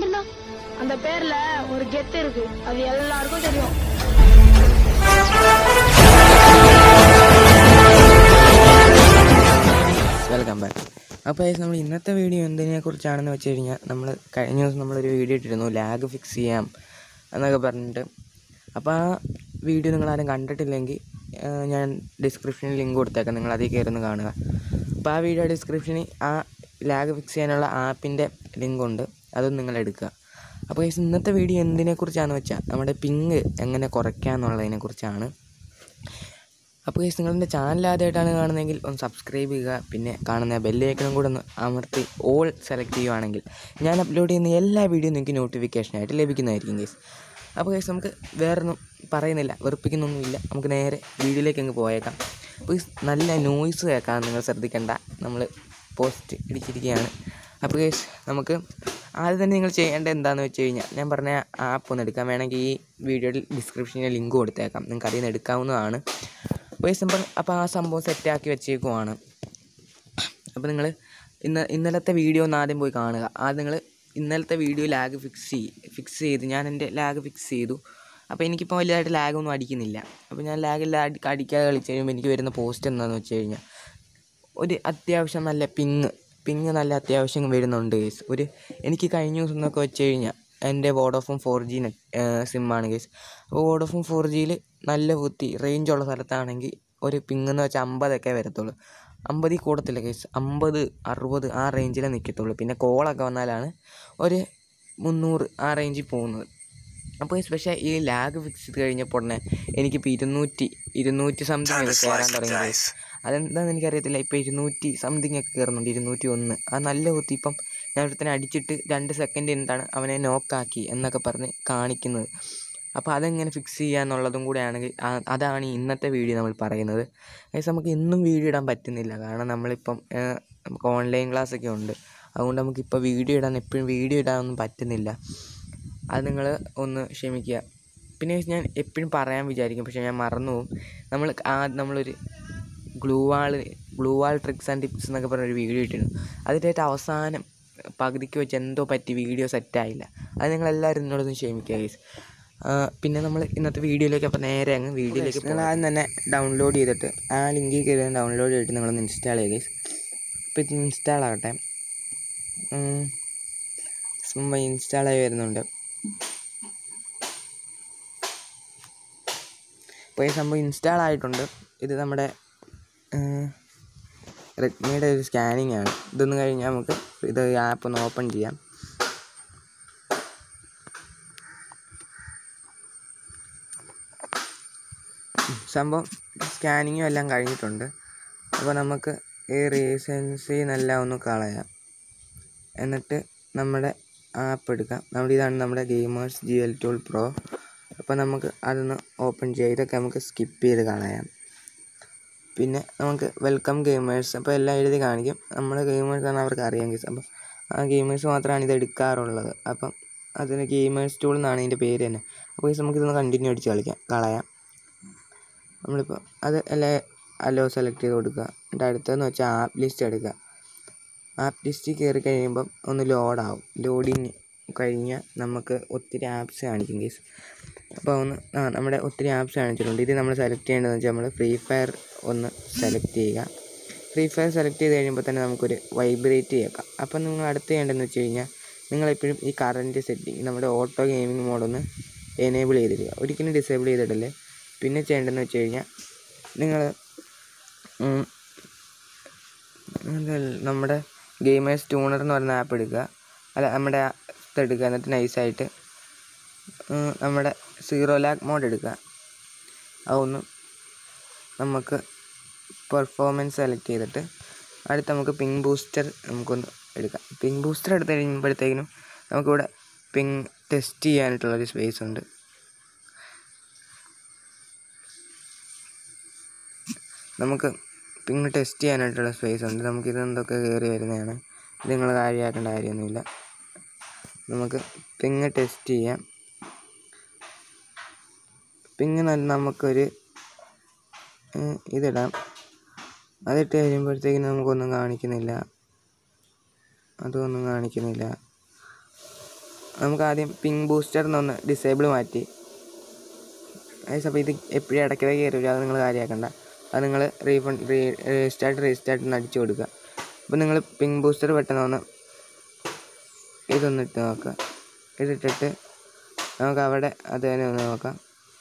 கேள்விப்பட்டிருந்தா அந்த பேர்ல ஒரு கெத்து இருக்கு, அது எல்லாருக்கும் தெரியும். Welcome back. അപ്പോൾ നമ്മൾ ഇന്നത്തെ വീഡിയോ എന്തിനെക്കുറിച്ചാണെന്ന് വെച്ച് കഴിഞ്ഞാൽ, നമ്മൾ കഴിഞ്ഞ ദിവസം നമ്മളൊരു വീഡിയോ ഇട്ടിരുന്നു ലാഗ് ഫിക്സ് ചെയ്യാം എന്നൊക്കെ പറഞ്ഞിട്ട്. അപ്പോൾ ആ വീഡിയോ നിങ്ങളാരും കണ്ടിട്ടില്ലെങ്കിൽ ഞാൻ ഡിസ്ക്രിപ്ഷനിൽ ലിങ്ക് കൊടുത്തേക്കാം, നിങ്ങൾ അതിൽ കയറുന്ന കാണുക. അപ്പോൾ ആ വീഡിയോ ഡിസ്ക്രിപ്ഷനിൽ ആ ലാഗ് ഫിക്സ് ചെയ്യാനുള്ള ആപ്പിൻ്റെ ലിങ്കുണ്ട്, അതും നിങ്ങൾ എടുക്കുക. അപ്പോൾ ഇന്നത്തെ വീഡിയോ എന്തിനെക്കുറിച്ചാണെന്ന് വെച്ചാൽ നമ്മുടെ പിങ് എങ്ങനെ കുറയ്ക്കുക എന്നുള്ളതിനെക്കുറിച്ചാണ്. അപ്പോൾ നിങ്ങളുടെ ചാനൽ ആദ്യമായിട്ടാണ് കാണുന്നതെങ്കിൽ ഒന്ന് സബ്സ്ക്രൈബ് ചെയ്യുക, പിന്നെ കാണുന്ന ബെല്ലൈക്കണും കൂടെ ഒന്ന് അമർത്തി ഓൾ സെലക്ട് ചെയ്യുകയാണെങ്കിൽ ഞാൻ അപ്ലോഡ് ചെയ്യുന്ന എല്ലാ വീഡിയോ നിങ്ങൾക്ക് നോട്ടിഫിക്കേഷനായിട്ട് ലഭിക്കുന്നതായിരിക്കും ഗൈസ്. അപ്പോൾ ഗൈസ് നമുക്ക് വേറൊന്നും പറയുന്നില്ല, വെറുപ്പിക്കുന്നൊന്നുമില്ല, നമുക്ക് നേരെ വീഡിയോയിലേക്ക് അങ്ങ് പോയേക്കാം. അപ്പോൾ നല്ല നോയ്സ് കേൾക്കാൻ നിങ്ങൾ ശ്രദ്ധിക്കേണ്ട, നമ്മൾ പോസ്റ്റ് ഇടിച്ചിരിക്കുകയാണ്. അപ്പോൾ ഗൈസ് നമുക്ക് ആദ്യം തന്നെ നിങ്ങൾ ചെയ്യേണ്ടത് എന്താണെന്ന് വെച്ച് കഴിഞ്ഞാൽ, ഞാൻ പറഞ്ഞ ആപ്പ് ഒന്ന് എടുക്കാം. വേണമെങ്കിൽ ഈ വീഡിയോയിൽ ഡിസ്ക്രിപ്ഷനിൽ ലിങ്ക് കൊടുത്തേക്കാം, നിങ്ങൾക്ക് അതിൽ നിന്ന് എടുക്കാവുന്നതാണ്. അപ്പോൾ ആ സംഭവം സെറ്റാക്കി വെച്ചേക്കുവാണ്. അപ്പോൾ നിങ്ങൾ ഇന്നലത്തെ വീഡിയോ ഒന്ന് ആദ്യം പോയി കാണുക. ആദ്യം നിങ്ങൾ ഇന്നലത്തെ വീഡിയോ ലാഗ് ഫിക്സ് ചെയ്ത് ഞാൻ എൻ്റെ ലാഗ് ഫിക്സ് ചെയ്തു. അപ്പോൾ എനിക്കിപ്പോൾ വലുതായിട്ട് ലാഗൊന്നും അടിക്കുന്നില്ല. അപ്പോൾ ഞാൻ ലാഗെല്ലാം അടിക്കാതെ കളിച്ച് കഴിയുമ്പോൾ എനിക്ക് വരുന്ന പോസ്റ്റ് എന്താണെന്ന് വെച്ച് കഴിഞ്ഞാൽ, ഒരു അത്യാവശ്യം നല്ല പിങ് നല്ല അത്യാവശ്യം വരുന്നുണ്ട് കേസ്. എനിക്ക് കഴിഞ്ഞ ദിവസം എന്നൊക്കെ വെച്ച് കഴിഞ്ഞാൽ എൻ്റെ വോഡോഫോൺ 4G സിമ്മാണ് കേസ്. അപ്പോൾ വോഡോഫോൺ 4Gയിൽ നല്ല കുത്തി റേഞ്ചുള്ള സ്ഥലത്താണെങ്കിൽ ഒരു പിങ് എന്ന് വെച്ചാൽ 50 വരത്തുള്ളൂ. 50 കൂടത്തില്ല കേസ്, 50, 60 ആ റേഞ്ചിലേ നിൽക്കത്തുള്ളൂ. പിന്നെ കോളൊക്കെ വന്നാലാണ് ഒരു 300 ആ റേഞ്ചിൽ പോകുന്നത്. അപ്പോൾ പക്ഷേ ഈ ലാഗ് ഫിക്സ് ചെയ്ത് കഴിഞ്ഞപ്പോൾ തന്നെ എനിക്കിപ്പോൾ 200 സംതിങ് ഒക്കെ കയറാൻ തുടങ്ങി കേസ്. അതെന്താണെന്ന് എനിക്കറിയത്തില്ല. ഇപ്പോൾ 200 സംതിങ് ഒക്കെ കയറുന്നുണ്ട്, 201. ആ നല്ല കുത്തി ഇപ്പം ഞാൻ ഒരുത്തനെ അടിച്ചിട്ട് 2 സെക്കൻഡ് എന്താണ് അവനെ നോക്കാക്കി എന്നൊക്കെ പറഞ്ഞ് കാണിക്കുന്നത്. അപ്പോൾ അതെങ്ങനെ ഫിക്സ് ചെയ്യുക എന്നുള്ളതും കൂടെ ആണെങ്കിൽ അതാണ് ഇന്നത്തെ വീഡിയോ നമ്മൾ പറയുന്നത്. ഏകദേശം നമുക്ക് എന്നും വീഡിയോ ഇടാൻ പറ്റുന്നില്ല, കാരണം നമ്മളിപ്പം നമുക്ക് ഓൺലൈൻ ക്ലാസ്സൊക്കെ ഉണ്ട്. അതുകൊണ്ട് നമുക്കിപ്പോൾ എപ്പോഴും വീഡിയോ ഇടാനൊന്നും പറ്റുന്നില്ല. അത് നിങ്ങൾ ഒന്ന് ക്ഷമിക്കുക. പിന്നെ ഞാൻ എപ്പോഴും പറയാൻ വിചാരിക്കും, പക്ഷേ ഞാൻ മറന്നു പോകും. നമ്മളൊരു glue wall tricks and tips എന്നൊക്കെ പറഞ്ഞൊരു വീഡിയോ ഇട്ടിരുന്നു. അതിൻ്റെ അവസാനം പകുതിക്ക് വെച്ച് എന്തോ പറ്റി വീഡിയോ സെറ്റായില്ല. അത് നിങ്ങളെല്ലാവരും എന്നോടൊന്ന് ക്ഷമിക്കുക ഗൈസ്. പിന്നെ നമ്മൾ ഇന്നത്തെ വീഡിയോയിലേക്ക് അപ്പോൾ നേരെ അങ്ങ് വീഡിയോയിലേക്ക് നിങ്ങൾ ആദ്യം തന്നെ ഡൗൺലോഡ് ചെയ്തിട്ട് ആ ലിങ്കിൽ കയറി ഡൗൺലോഡ് ചെയ്തിട്ട് നിങ്ങളൊന്ന് ഇൻസ്റ്റാൾ ചെയ്യുക ഗൈസ്. ഇപ്പോൾ ഇത് ഇൻസ്റ്റാൾ ആകട്ടെ. ഇൻസ്റ്റാളായി വരുന്നുണ്ട്. അപ്പോൾ ഈ സംഭവം ഇൻസ്റ്റാൾ ആയിട്ടുണ്ട്. ഇത് നമ്മുടെ റെഡ്മിയുടെ ഒരു സ്കാനിങ് ആണ്. ഇതൊന്ന് കഴിഞ്ഞാൽ നമുക്ക് ഇത് ആപ്പ് ഒന്ന് ഓപ്പൺ ചെയ്യാം. സംഭവം സ്കാനിങ്ങും എല്ലാം കഴിഞ്ഞിട്ടുണ്ട്. അപ്പോൾ നമുക്ക് ഈ റീസെൻസി എന്നെല്ലാം ഒന്ന് കളയാം. എന്നിട്ട് നമ്മുടെ ആപ്പ് എടുക്കാം. ഇതാണ് നമ്മുടെ ഗെയിമേഴ്സ് GL ടൂൾ പ്രോ. അപ്പോൾ നമുക്ക് അതൊന്ന് ഓപ്പൺ ചെയ്യാം. ഇതൊക്കെ നമുക്ക് സ്കിപ്പ് ചെയ്ത് കളയാം. പിന്നെ നമുക്ക് വെൽക്കം ഗെയിമേഴ്സ്, അപ്പോൾ എല്ലാം എഴുതി കാണിക്കും. നമ്മൾ ഗെയിമേഴ്സ് ആണ് അവർക്ക് അറിയാം കേസ്. അപ്പം ആ ഗെയിമേഴ്സ് മാത്രമാണ് ഇത് എടുക്കാറുള്ളത്. അപ്പം അതിന് ഗെയിമേഴ്സ് ടൂൾ എന്നാണ് ഇതിൻ്റെ പേര് തന്നെ. അപ്പോൾ നമുക്കിതൊന്ന് കണ്ടിന്യൂ അടിച്ച് കളയാം. നമ്മളിപ്പോൾ അത് എല്ലാം സെലക്ട് ചെയ്ത് കൊടുക്കുക. എന്നിട്ട് അടുത്തതെന്ന് വെച്ചാൽ ആപ്പ് ലിസ്റ്റ് എടുക്കുക. ആപ്പ് ലിസ്റ്റിൽ കയറി കഴിയുമ്പം ഒന്ന് ലോഡാവും. ലോഡിങ് കഴിഞ്ഞാൽ നമുക്ക് ഒത്തിരി ആപ്സ് കാണിക്കും കേസ്. അപ്പോൾ നമ്മുടെ ഒത്തിരി ആപ്സ് കാണിച്ചിട്ടുണ്ട്. ഇത് നമ്മൾ സെലക്ട് ചെയ്യേണ്ടതെന്ന് വെച്ചാൽ നമ്മൾ ഫ്രീ ഫയർ ഒന്ന് സെലക്ട് ചെയ്യുക. ഫ്രീ ഫയർ സെലക്ട് ചെയ്ത് കഴിയുമ്പോൾ തന്നെ നമുക്കൊരു വൈബ്രേറ്റ് കേൾക്കാം. അപ്പം നിങ്ങൾ അടുത്ത് ചെയ്യേണ്ടതെന്ന് വെച്ച് കഴിഞ്ഞാൽ, നിങ്ങളെപ്പോഴും ഈ കറൻറ്റ് സെറ്റിംഗ് നമ്മുടെ ഓട്ടോ ഗെയിമിംഗ് മോഡൊന്ന് എനേബിൾ ചെയ്തിരിക്കുക, ഒരിക്കലും ഡിസേബിൾ ചെയ്തിടല്ലേ. പിന്നെ ചെയ്യേണ്ടതെന്ന് വെച്ച് കഴിഞ്ഞാൽ, നിങ്ങൾ നമ്മുടെ ഗെയിമേഴ്സ് ട്യൂണർ എന്ന് പറയുന്ന ആപ്പ് എടുക്കുക. നമ്മുടെ എടുക്കുക. എന്നിട്ട് നൈസായിട്ട് നമ്മുടെ 0 ലാഗ് മോഡ് എടുക്കുക. അതൊന്ന് നമുക്ക് പെർഫോമൻസ് സെലക്ട് ചെയ്തിട്ട് അടുത്ത് നമുക്ക് പിങ് ബൂസ്റ്റർ നമുക്കൊന്ന് എടുക്കാം. പിങ് ബൂസ്റ്റർ എടുത്ത് കഴിയുമ്പോഴത്തേക്കിനും നമുക്കിവിടെ പിങ് ടെസ്റ്റ് ചെയ്യാനായിട്ടുള്ളൊരു സ്പേസ് ഉണ്ട്. നമുക്ക് പിങ് ടെസ്റ്റ് ചെയ്യാനായിട്ടുള്ള സ്പേസ് ഉണ്ട്. നമുക്കിത് എന്തൊക്കെ കയറി വരുന്നതാണ്, ഇത് നിങ്ങൾ കാര്യമാക്കേണ്ട കാര്യമൊന്നുമില്ല. നമുക്ക് പിങ് ടെസ്റ്റ് ചെയ്യാം. പിങ് നമുക്കൊരു ഇതിടാം. അതിട്ട് കഴിയുമ്പോഴത്തേക്കും നമുക്കൊന്നും കാണിക്കുന്നില്ല. നമുക്ക് ആദ്യം പിങ് ബൂസ്റ്റർ എന്നൊന്ന് ഡിസേബിൾ മാറ്റി ഗൈസ്. അപ്പോൾ ഇത് എപ്പോഴും ഇടയ്ക്കിടയ്ക്ക് കയറി വരും, അത് നിങ്ങൾ കാര്യമാക്കണ്ട. അത് നിങ്ങൾ റീസ്റ്റാർട്ട് ഒന്ന് അടിച്ചു കൊടുക്കുക. അപ്പോൾ നിങ്ങൾ പിങ് ബൂസ്റ്റർ പെട്ടെന്ന് ഒന്ന് ഇതൊന്നിട്ട് നോക്കുക. ഇതിട്ടിട്ട് നമുക്ക് അവിടെ അത് തന്നെ ഒന്ന് നോക്കാം.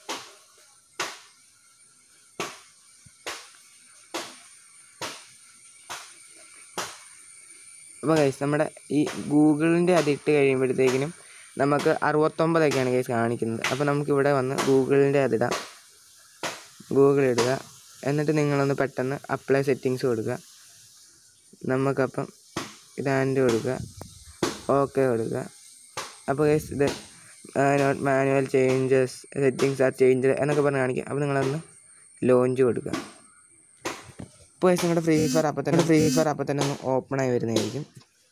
അപ്പോൾ ഗൈസ് നമ്മുടെ ഈ ഗൂഗിളിൻ്റെ അതിട്ട് കഴിയുമ്പോഴത്തേക്കിനും നമുക്ക് 69 ഗൈസ് കാണിക്കുന്നത്. അപ്പോൾ നമുക്കിവിടെ വന്ന് ഗൂഗിളിൻ്റെ അതിടാം. ഗൂഗിൾ ഇടുക. എന്നിട്ട് നിങ്ങളൊന്ന് പെട്ടെന്ന് അപ്ലൈ സെറ്റിങ്സ് കൊടുക്കുക. നമുക്കപ്പം ഇത് ആൻഡ് കൊടുക്കുക, ഓക്കെ കൊടുക്കുക. അപ്പോൾ ഗൈസ് ഇത് not manual changes settings are change എന്നൊക്കെ പറഞ്ഞ് കാണിക്കുക. അപ്പോൾ നിങ്ങളൊന്ന് ലോഞ്ച് കൊടുക്കുക. ഇപ്പോൾ ഗൈസ് നിങ്ങളുടെ ഫ്രീ ഫയർ അപ്പോൾ തന്നെ ഒന്ന് ഓപ്പണായി വരുന്നതായിരിക്കും.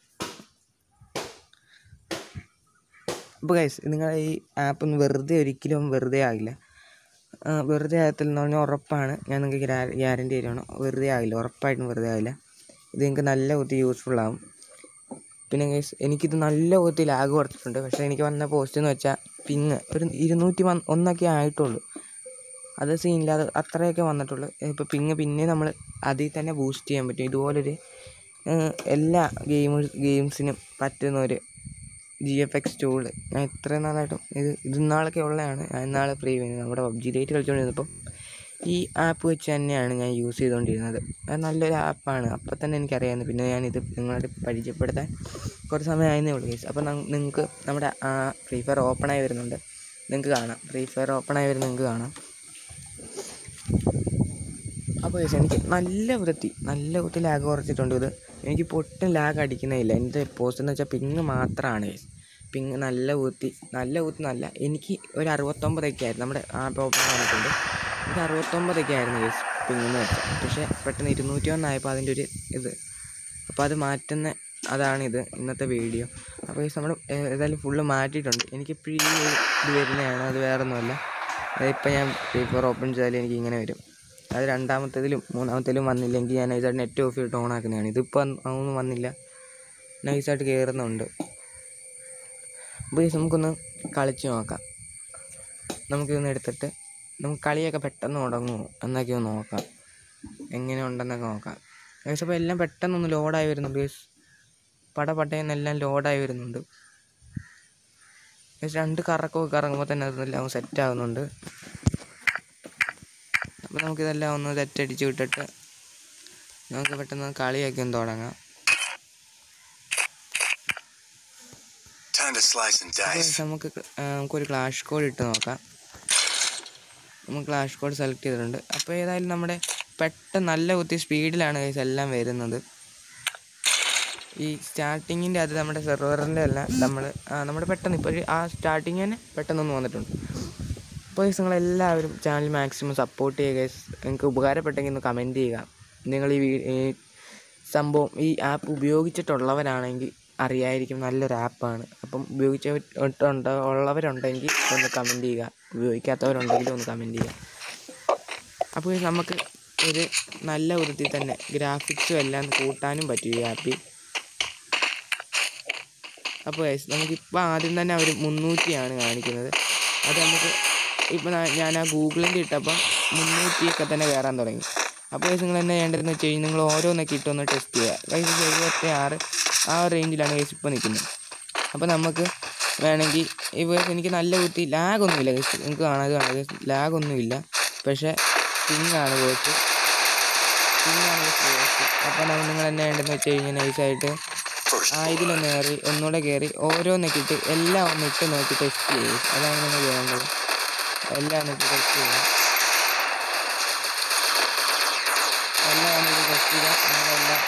അപ്പോൾ ഗൈസ് നിങ്ങൾ ഈ ആപ്പ് ഒന്ന് ഒരിക്കലും വെറുതെ ആകില്ല. വെറുതെ ആകത്തില്ലെന്ന് പറഞ്ഞാൽ ഉറപ്പാണ്, ഞാൻ നിങ്ങൾക്ക് ഗ്യാരൻറ്റി തരുവാണ്. വെറുതെ ആകില്ല, ഉറപ്പായിട്ടും വെറുതെ ആകില്ല. ഇത് നിങ്ങൾക്ക് നല്ല ഒത്തിരി യൂസ്ഫുള്ളാകും. പിന്നെ ഗൈസ് എനിക്കിത് നല്ല ഒത്തിരി ലാഗ് കുറച്ചിട്ടുണ്ട്. പക്ഷേ എനിക്ക് വന്ന പോസ്റ്റ് എന്ന് വെച്ചാൽ പിങ് ഒരു 201 ആയിട്ടുള്ളൂ. അത് സീനില്ലാതെ അത്രയൊക്കെ വന്നിട്ടുള്ളൂ. ഇപ്പോൾ പിന്നെ നമ്മൾ അതിൽ തന്നെ ബൂസ്റ്റ് ചെയ്യാൻ പറ്റും. ഇതുപോലൊരു എല്ലാ ഗെയിംസിനും പറ്റുന്നൊരു GFX ടൂൾ ഞാൻ ഇത്രയും നാളായിട്ടും ഇത് നാളൊക്കെ ഉള്ളതാണ്. ഞാൻ ഇന്നാളെ നമ്മുടെ PUBG കളിച്ചുകൊണ്ടിരുന്നപ്പം ഈ ആപ്പ് വെച്ച് തന്നെയാണ് ഞാൻ യൂസ് ചെയ്തുകൊണ്ടിരുന്നത്. അത് നല്ലൊരു ആപ്പാണ്. അപ്പോൾ തന്നെ എനിക്കറിയാമായിരുന്നു. പിന്നെ ഞാനിത് നിങ്ങളോട് പരിചയപ്പെടുത്താൻ കുറച്ച് സമയമായിരുന്നേ ഉള്ളൂ ഗൈസ്. അപ്പോൾ നിങ്ങൾക്ക് നമ്മുടെ ഫ്രീ ഫയർ ഓപ്പണായി വരുന്നുണ്ട്, നിങ്ങൾക്ക് കാണാം. ഫ്രീ ഫയർ ഓപ്പണായി വരുന്നത് നിങ്ങൾക്ക് കാണാം. അപ്പോൾ ഗൈസ് എനിക്ക് നല്ല വൃത്തി ലാഗ് കുറച്ചിട്ടുണ്ട്. ഇത് എനിക്ക് ഒട്ടും ലാഗ് അടിക്കുന്നേയില്ല. എൻ്റെ പോസ്റ്റ് എന്ന് വെച്ചാൽ പിങ് മാത്രമാണ് ഗൈസ്. പിങ് നല്ല ഊത്തി എനിക്ക് ഒരു 69 ആയിരുന്നു. നമ്മുടെ ആപ്പ് ഓപ്പൺ വന്നിട്ടുണ്ട്. എനിക്ക് 69 ആയിരുന്നു ഗൈസ് പിങ് എന്ന് വെച്ചാൽ. പക്ഷേ പെട്ടെന്ന് 201 ആയപ്പോൾ അതിൻ്റെ ഒരു ഇത്. അപ്പോൾ അത് മാറ്റുന്ന അതാണിത് ഇന്നത്തെ വീഡിയോ. അപ്പോൾ ഗൈസ് നമ്മൾ ഏതായാലും ഫുള്ള് മാറ്റിയിട്ടുണ്ട്. എനിക്കിപ്പോഴും ഇത് വരുന്നതാണ്, അത് വേറെ ഒന്നുമല്ല. അതിപ്പോൾ ഞാൻ ഫ്രീ ഫയർ ഓപ്പൺ ചെയ്താൽ എനിക്ക് ഇങ്ങനെ വരും. അത് രണ്ടാമത്തേതിലും മൂന്നാമത്തേതിലും വന്നില്ലെങ്കിൽ ഞാൻ നൈസായിട്ട് നെറ്റ് ഓഫ് ചെയ്തിട്ട് ഓൺ ആക്കുന്നതാണ്. ഇതിപ്പോൾ ഒന്നും വന്നില്ല, നൈസായിട്ട് കയറുന്നുണ്ട്. അപ്പോൾ നമുക്കൊന്ന് കളിച്ച് നോക്കാം. നമുക്കിതൊന്ന് എടുത്തിട്ട് നമുക്ക് കളിയൊക്കെ പെട്ടെന്ന് തുടങ്ങുമോ എന്നൊക്കെ ഒന്ന് നോക്കാം, എങ്ങനെ ഉണ്ടെന്നൊക്കെ നോക്കാം ഗൈസ്. അപ്പോൾ എല്ലാം പെട്ടെന്നൊന്ന് ലോഡായി വരുന്നുണ്ട് ഗൈസ്. പടയെന്നെല്ലാം ലോഡായി വരുന്നുണ്ട് ഗൈസ്. 2 കറക്കമൊക്കെ കറങ്ങുമ്പോൾ തന്നെ അതെല്ലാം സെറ്റാകുന്നുണ്ട്. അപ്പോൾ നമുക്കിതെല്ലാം ഒന്ന് തെറ്റടിച്ച് വിട്ടിട്ട് നമുക്ക് പെട്ടെന്ന് കളിയൊക്കെ ഒന്ന് തുടങ്ങാം. നമുക്കൊരു ക്ലാഷ് കോഡ് ഇട്ട് നോക്കാം. നമുക്ക് ക്ലാഷ് കോഡ് സെലക്ട് ചെയ്തിട്ടുണ്ട്. അപ്പോൾ ഏതായാലും നമ്മുടെ പെട്ടെന്ന് നല്ല ഒത്തിരി സ്പീഡിലാണ് ഗൈസ് എല്ലാം വരുന്നത്. ഈ സ്റ്റാർട്ടിങ്ങിൻ്റെ അത് നമ്മുടെ സെർവറിൻ്റെ അല്ല, നമ്മുടെ പെട്ടെന്ന് ഇപ്പോൾ ആ സ്റ്റാർട്ടിങ് തന്നെ പെട്ടെന്നൊന്ന് വന്നിട്ടുണ്ട്. അപ്പോൾ ഗൈസ് നിങ്ങളെല്ലാവരും ചാനൽ മാക്സിമം സപ്പോർട്ട് ചെയ്യുക ഗൈസ്. നിങ്ങൾക്ക് ഉപകാരപ്പെട്ടെങ്കിൽ ഒന്ന് കമൻറ്റ് ചെയ്യുക. നിങ്ങൾ ഈ സംഭവം ഈ ആപ്പ് ഉപയോഗിച്ചിട്ടുള്ളവരാണെങ്കിൽ അറിയായിരിക്കും, നല്ലൊരു ആപ്പാണ്. അപ്പം ഉള്ളവരുണ്ടെങ്കിൽ ഒന്ന് കമൻറ്റ് ചെയ്യുക, ഉപയോഗിക്കാത്തവരുണ്ടെങ്കിൽ ഒന്ന് കമൻറ്റ് ചെയ്യുക. അപ്പോൾ നമുക്ക് ഒരു നല്ല വൃത്തി തന്നെ ഗ്രാഫിക്സും എല്ലാം കൂട്ടാനും പറ്റും ഈ ആപ്പിൽ. അപ്പോൾ ഗൈസ് നമുക്കിപ്പോൾ ആദ്യം തന്നെ അവർ 300 കാണിക്കുന്നത്. അത് നമുക്ക് ഇപ്പോൾ ഞാൻ ആ ഗൂഗിളിൻ്റെ ഇട്ടപ്പം 300 തന്നെ കയറാൻ തുടങ്ങി. അപ്പോൾ ഗൈസ് നിങ്ങൾ എന്നാ ചെയ്യേണ്ടതെന്ന് വെച്ച് കഴിഞ്ഞാൽ നിങ്ങൾ ഓരോന്നൊക്കെ ഇട്ടൊന്ന് ടെസ്റ്റ് ചെയ്യുക. ഗൈസ് 76 ആ റേഞ്ചിലാണ് ഗൈസ് ഇപ്പോൾ നിൽക്കുന്നത്. അപ്പോൾ നമുക്ക് വേണമെങ്കിൽ എനിക്ക് നല്ല കുത്തി ലാഗൊന്നുമില്ല ഗൈസ്, നിങ്ങൾക്ക് കാണാതെ ഗൈസ് ലാഗൊന്നുമില്ല. പക്ഷേ പിങ്ങാണ് പോയിട്ട്. അപ്പോൾ നിങ്ങൾ എന്നാ ചെയ്യേണ്ടതെന്ന് വെച്ച് കഴിഞ്ഞാൽ നൈസായിട്ട് ഇതിലൊന്ന് ഒന്നുകൂടെ കയറി ഓരോന്നൊക്കെ ഇട്ട് എല്ലാം ഒന്ന് ഇട്ട് നോക്കി ടെസ്റ്റ് ചെയ്യും. അതാണ് നിങ്ങൾ ചെയ്യേണ്ടത്. എല്ലാം ഒന്നിട്ട് ടെസ്റ്റ് ചെയ്യുക. എല്ലാം വന്നിട്ട് ടെസ്റ്റ് ചെയ്താൽ നിങ്ങളെല്ലാം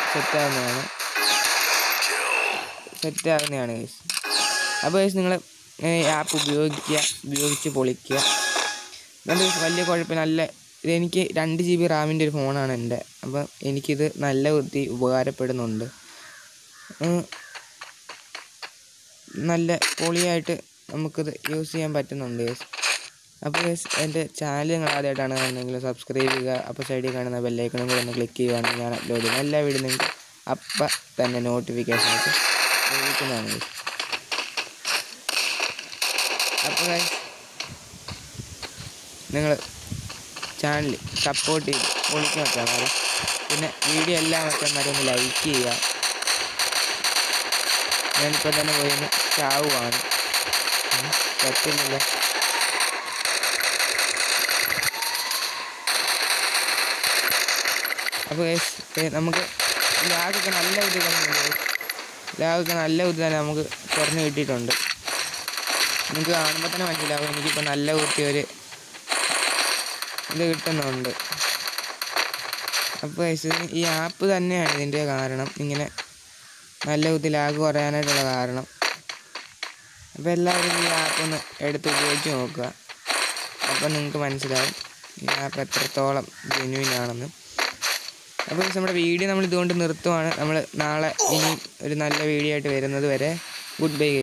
സെറ്റാകുന്നതാണ് ഗൈസ്. അപ്പോൾ ഗൈസ് നിങ്ങൾ ആപ്പ് ഉപയോഗിച്ച് പൊളിക്കുക. എൻ്റെ വലിയ കുഴപ്പം ഇതെനിക്ക് 2 GB റാമിൻ്റെ ഒരു ഫോണാണ് എൻ്റെ. അപ്പം എനിക്കിത് നല്ല വൃത്തി ഉപകാരപ്പെടുന്നുണ്ട്. നല്ല പൊളിയായിട്ട് നമുക്കിത് യൂസ് ചെയ്യാൻ പറ്റുന്നുണ്ട് ഗൈസ്. അപ്പോൾ ഗൈസ് എൻ്റെ ചാനൽ നിങ്ങൾ ആദ്യമായിട്ടാണ് കാണുന്നതെങ്കിൽ സബ്സ്ക്രൈബ് ചെയ്യുക. അപ്പോൾ സൈഡിൽ കാണുന്ന ബെല്ലൈക്കണും കൂടെ ഒന്ന് ക്ലിക്ക് ചെയ്യുകയാണെങ്കിൽ ഞാൻ അപ്ലോഡ് ചെയ്യുന്ന എല്ലാ വീഡിയോയും നിങ്ങൾക്ക് അപ്പം തന്നെ നോട്ടിഫിക്കേഷനൊക്കെ ലഭിക്കുന്നതാണ് ഗൈസ്. അപ്പോൾ നിങ്ങൾ ചാനൽ സപ്പോർട്ട് ചെയ്ത് പൊളിച്ച് മച്ചാന്മാർ. പിന്നെ വീഡിയോ എല്ലാ മച്ചാന്മാരും ഒന്ന് ലൈക്ക് ചെയ്യുക. ഞാനിപ്പോൾ തന്നെ പോയി ചാവുകയാണ്, പറ്റുന്നില്ല. അപ്പോൾ നമുക്ക് ലാഗൊക്കെ നല്ല ഇത് തന്നെ നമുക്ക് കുറഞ്ഞ് കിട്ടിയിട്ടുണ്ട്. നിങ്ങൾക്ക് കാണുമ്പോൾ തന്നെ മനസ്സിലാവും എനിക്കിപ്പോൾ നല്ല കുത്തിയൊരു ഇത് കിട്ടുന്നുണ്ട്. അപ്പോൾ ഈ ആപ്പ് തന്നെയാണ് ഇതിൻ്റെ കാരണം, ഇങ്ങനെ നല്ല കുത്തി ലാഗ് കുറയാനായിട്ടുള്ള കാരണം. അപ്പോൾ എല്ലാവരും ഈ ആപ്പ് ഒന്ന് എടുത്ത് ഉപയോഗിച്ച് നോക്കുക. അപ്പോൾ നിങ്ങൾക്ക് മനസ്സിലാവും ഈ ആപ്പ് എത്രത്തോളം ജെന്യുവിൻ ആണെന്ന്. അപ്പോൾ നമ്മുടെ വീഡിയോ നമ്മൾ ഇതുകൊണ്ട് നിർത്തുവാണ്. നമ്മൾ നാളെ ഇനി ഒരു നല്ല വീഡിയോ ആയിട്ട് വരുന്നത് വരെ ഗുഡ് ബൈ.